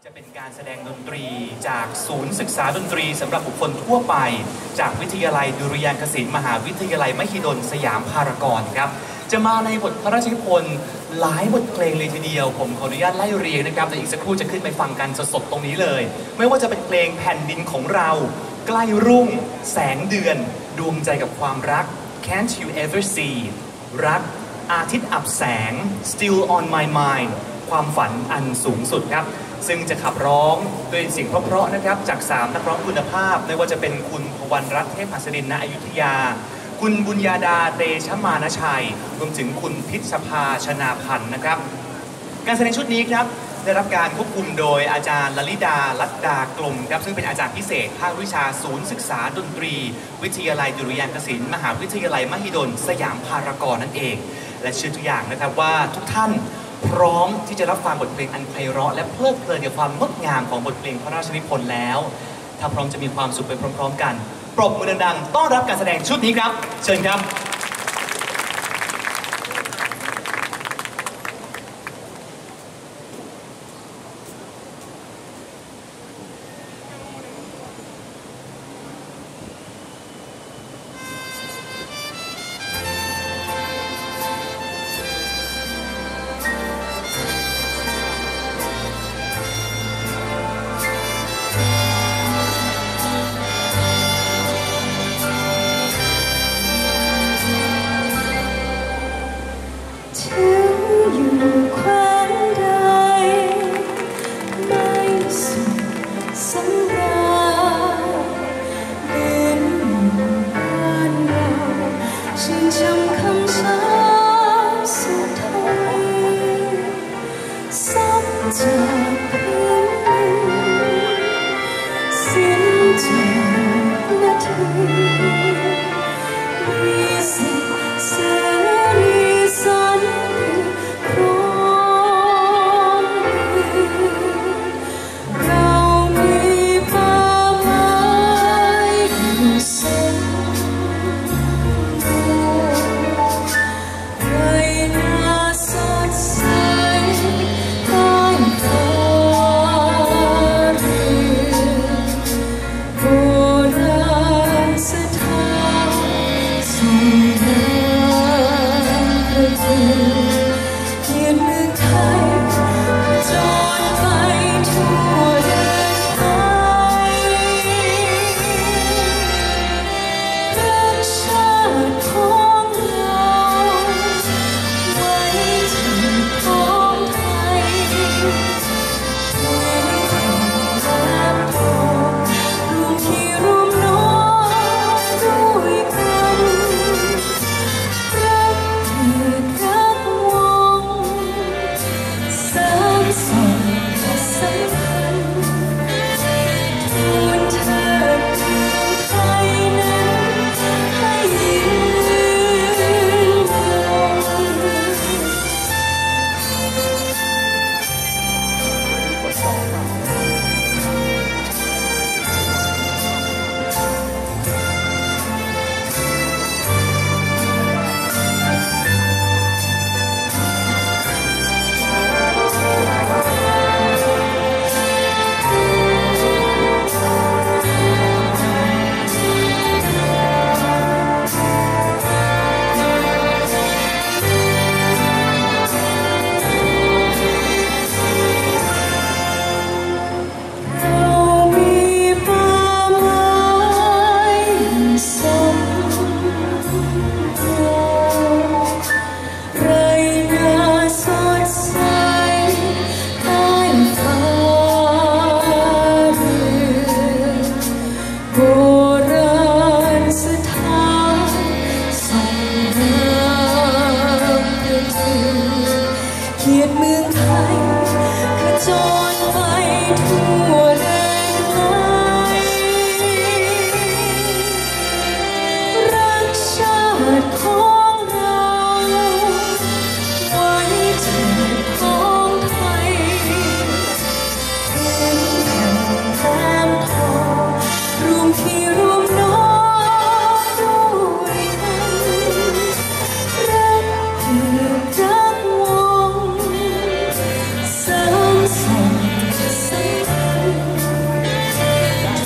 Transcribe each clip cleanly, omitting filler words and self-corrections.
จะเป็นการแสดงดนตรีจากศูนย์ศึกษาดนตรีสำหรับบุคคลทั่วไปจากวิทยาลัยดุริยางคศิลป์มหาวิทยาลัยมหิดลสยามพารากอนครับจะมาในบทพระราชนิพนธ์หลายบทเพลงเลยทีเดียวผมขออนุญาตไล่เรียงนะครับแต่อีกสักครู่จะขึ้นไปฟังกันสดๆตรงนี้เลยไม่ว่าจะเป็นเพลงแผ่นดินของเราใกล้รุ่งแสงเดือนดวงใจกับความรัก Can't You Ever See รักอาทิตย์อับแสง Still on My Mind ความฝันอันสูงสุดครับซึ่งจะขับร้องด้วยเสียงเพราะๆนะครับจาก3นักร้องคุณภาพไม่ว่าจะเป็นคุณพวรรณรัตน์เทพหัสดินณอยุธยาคุณบุญญาดาเตชะมานชัยรวมถึงคุณพิชภาชนาพันธ์นะครับการแสดงชุดนี้ครับได้รับการควบคุมโดยอาจารย์ลลิดาลัดดากลมครับซึ่งเป็นอาจารย์พิเศษภาควิชาศูนย์ศึกษาดนตรีวิทยาลัยดุริยางคศิลป์มหาวิทยาลัยมหิดลสยามพารากอนนั่นเองและเชื่อทุกอย่างนะครับว่าทุกท่านพร้อมที่จะรับฟังบทเพลงอันไพเราะและเพลิดเพลินกับความงดงามของบทเพลงพระราชนิพนธ์แล้วถ้าพร้อมจะมีความสุขไปพร้อมๆกันปรบมือดังๆต้อนรับการแสดงชุดนี้ครับเชิญครับ Hãy subscribe cho kênh Ghiền Mì Gõ để không bỏ lỡ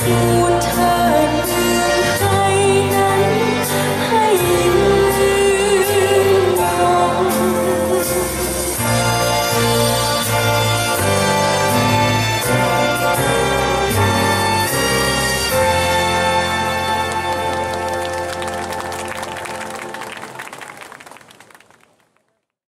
you